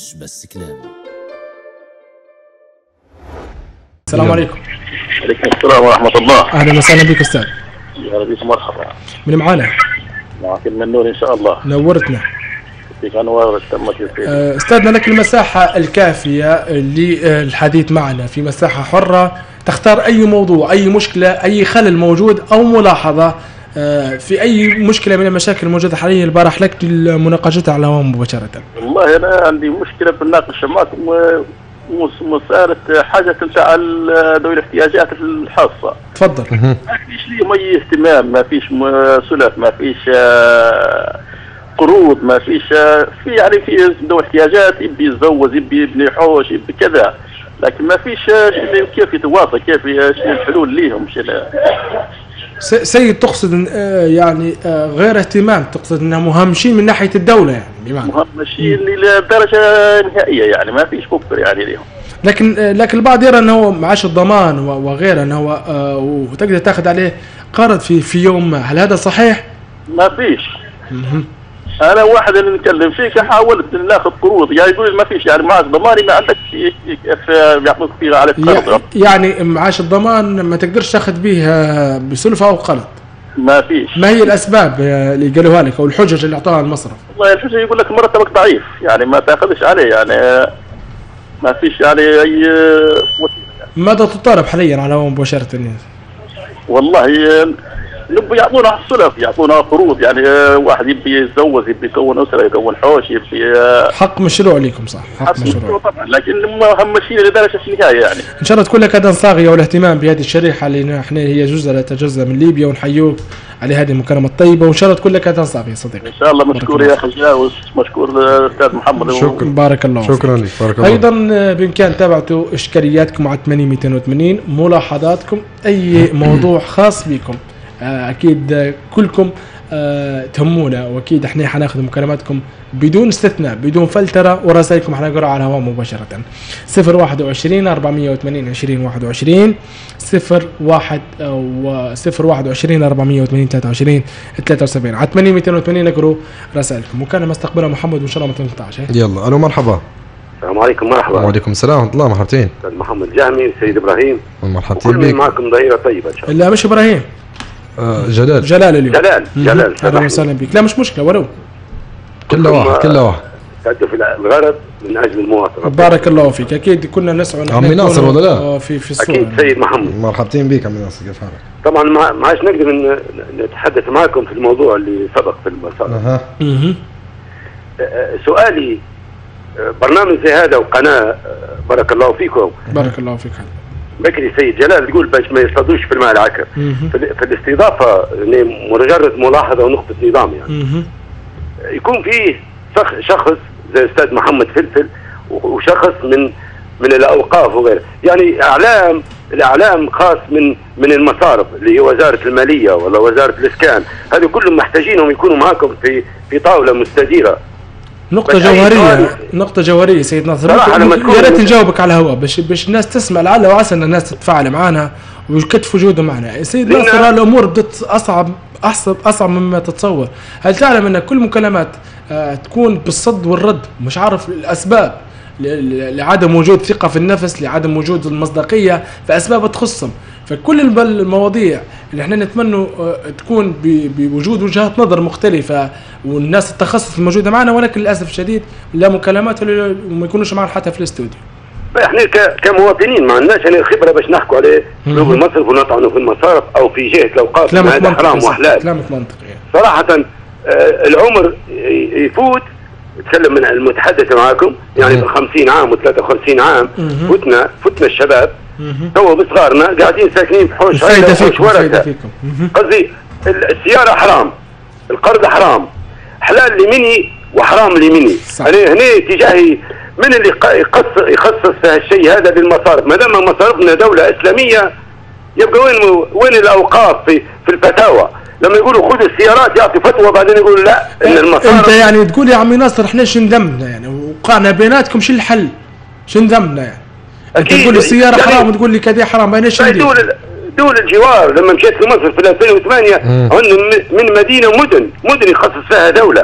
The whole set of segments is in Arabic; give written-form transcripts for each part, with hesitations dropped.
مش بس كلام. السلام عليكم. عليكم السلام ورحمة الله. أهلا وسهلا بك أستاذ. يا ربي مرحبا. من معانا؟ معك المنون إن شاء الله. نورتنا. فيك أنوار تمت أستاذنا، لك المساحة الكافية للحديث معنا في مساحة حرة، تختار أي موضوع، أي مشكلة، أي خلل موجود أو ملاحظة في أي مشكلة من المشاكل الموجودة حاليا. البارح لك مناقشتها على الهواء مباشرة. والله أنا عندي مشكلة بنناقش معكم مسألة حاجة نتاع ذوي الاحتياجات الخاصة. تفضل. ما فيش ليهم أي اهتمام، ما فيش سلف، ما فيش قروض، ما فيش في يعني في ذوي احتياجات يبي يتزوج، يبي يبني حوش، يبي كذا، لكن ما فيش كيف يتواصل، كيف شنو الحلول ليهم. سيد، تقصد يعني غير اهتمام، تقصد انهم مهمشين من ناحيه الدوله يعني بمعنى مهمشين لدرجه نهائيه، يعني ما فيش كفر يعني ليهم. لكن البعض يرى انه معاش الضمان وغيره انه وتقدر تاخذ عليه قرض في يوم ما، هل هذا صحيح؟ ما فيش. انا واحد اللي نتكلم فيك حاولت ناخذ قروض، يعني يقول ما فيش، يعني معاش ضماني ما عندك بيعطوك فيه عليك قرض. يعني معاش الضمان ما تقدرش تاخذ به بسلفه او قرض. ما فيش. ما هي الاسباب اللي قالوها لك او الحجج اللي اعطوها المصرف؟ والله الحجج يقول لك مرتبك ضعيف، يعني ما تاخذش عليه، يعني ما فيش يعني اي يعني. ماذا تطالب حاليا على هو مباشره؟ والله نبي يعطونا سلف، يعطونا قروض، يعني واحد يبي يتزوج، يبي يكون اسره، يكون حوش، يبي حق مشروع لكم. صح، حق مشروع طبعا، لكن مهمشين لدرجه النهايه. يعني ان شاء الله تكون لك اذان صاغيه والاهتمام بهذه الشريحه اللي احنا هي جزء لا يتجزا من ليبيا، ونحيوك على هذه المكالمه الطيبه، وان شاء الله تكون لك اذان صاغيه صديقي. ان شاء الله. مشكور يا اخي جاوز، مشكور الاستاذ محمد. شكرا، بارك الله فيك. شكرا لك، بارك الله. ايضا بامكان تابعتوا اشكالياتكم على 8280، ملاحظاتكم، اي موضوع خاص بكم اكيد كلكم تهمونا، واكيد احنا حناخذ مكالماتكم بدون استثناء، بدون فلتره، ورسائلكم حنقراها على الهواء مباشره. 021 480 2021 021 480 23 73 على 8280 نقروا رسائلكم. وكان مستقبلها محمد وان شاء الله ما تنقطعش. يلا الو، مرحبا. السلام عليكم. مرحبا. وعليكم السلام ورحمه الله. مرحبتين. استاذ محمد جامي، سيد ابراهيم، مرحبتين بك. معكم ظهيره طيبه ان شاء الله. لا مش ابراهيم، جلال اليوم. جلال اهلا وسهلا بك. لا مش مشكله، ولو كله واحد تهدف الغرض من اجل المواطنه. بارك الله فيك. اكيد كنا نسعى عمي ناصر ولا لا؟ في الصوره. اكيد سيد محمد. مرحبتين بك عمي ناصر، كيف حالك؟ طبعا ما عادش نقدر نتحدث معكم في الموضوع اللي سبق في المسار. سؤالي، برنامج زي هذا وقناه، بارك الله فيكم. بارك الله فيك. بكري سيد جلال تقول باش ما يصطادوش في الماء العكر. في الاستضافه مجرد ملاحظه ونقطه نظام، يعني يكون فيه شخص زي الاستاذ محمد فلفل وشخص من الاوقاف وغيره، يعني الاعلام خاص من المصارف اللي هي وزاره الماليه ولا وزاره الاسكان، هذه كلهم محتاجينهم يكونوا معكم في طاوله مستديره. نقطة جوهرية سيد ناصر، يا ريت نجاوبك على الهواء باش الناس تسمع، لعل وعسى ان الناس تتفاعل معنا ويكتف وجوده معنا. سيد ناصر، الامور بدت اصعب مما تتصور. هل تعلم ان كل مكالمات تكون بالصد والرد، مش عارف الاسباب لعدم وجود ثقة في النفس، لعدم وجود المصداقية، فاسباب تخصهم. فكل المواضيع اللي احنا نتمنى تكون بوجود وجهات نظر مختلفة والناس التخصص الموجودة معنا، ولكن للأسف الشديد لا مكالمات وما يكونوش معنا حتى في الاستوديو. احنا كمواطنين ما عندناش يعني خبرة باش نحكوا عليه في المصرف ونطعنوا في المصارف او في جهة الاوقاف، هذا حرام وحلال. كلامك منطقي. صراحة العمر يفوت، اتكلم من المتحدث معكم يعني 50 عام و53 عام فتنا الشباب تو بصغارنا قاعدين ساكنين في حوش ورثة. قصدي السيارة حرام، القرض حرام، حلال لمني وحرام لمني. هنا اتجاهي من اللي يخصص في هالشيء هذا للمصارف؟ ما دام مصارفنا دولة إسلامية يبقى وين الأوقاف في الفتاوى؟ لما يقولوا خذ السيارات يعطي فتوى بعدين يقولوا لا ان المصارف. انت يعني تقول يا عمي ناصر احنا شو ندمنا يعني وقعنا بيناتكم، شو الحل؟ شو ندمنا يعني؟ انت تقول لي السياره يعني حرام وتقول لي كذا حرام، بين ايش دول الجوار لما مشيت لمصر في 2008 هن من مدينه مدن يخصص فيها دوله،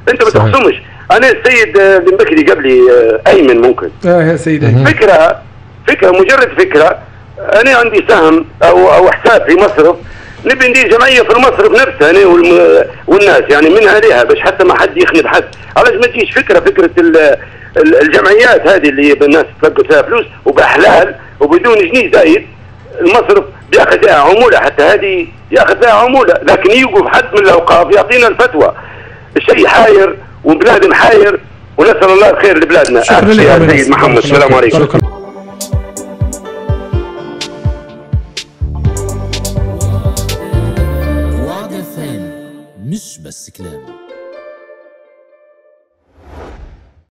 انت ما تخصمش. انا السيد المبكري قبلي ايمن ممكن يا سيدي فكره مجرد فكره. انا عندي سهم او حساب في مصرف، نبي ندير جمعيه في المصرف نفسه انا والناس يعني منها لها باش حتى ما حد يخند حد. علاش ما تجيش فكره الجمعيات هذه اللي الناس تلقى فيها فلوس وبحلال وبدون جنيه زايد. المصرف بياخذ فيها عموله، حتى هذه ياخذ فيها عموله، لكن يوقف حد من الاوقاف يعطينا الفتوى. الشيء حاير وبلاد محاير، ونسال الله الخير لبلادنا. شكرا لك يا سيد محمد، السلام عليكم.